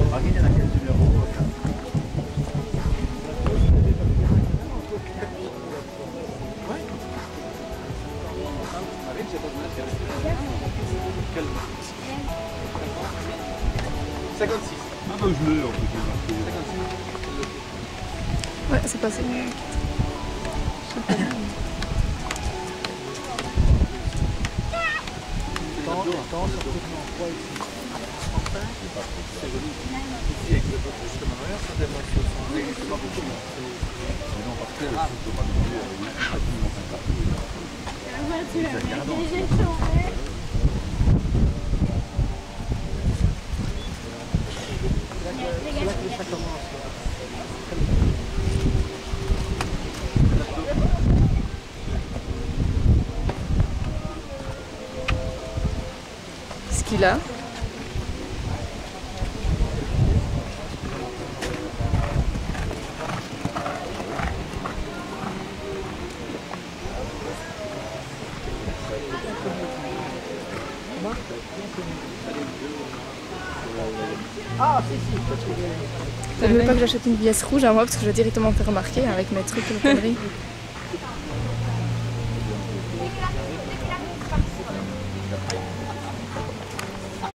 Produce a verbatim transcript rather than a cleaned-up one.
cinquante-six. Ah bah je l'ai en plus. Ouais, c'est passé. Ce qu'il a. Ah, si, si. T'as même pas que j'achète une pièce rouge à moi parce que je vais directement me faire remarquer avec mes trucs et mes conneries.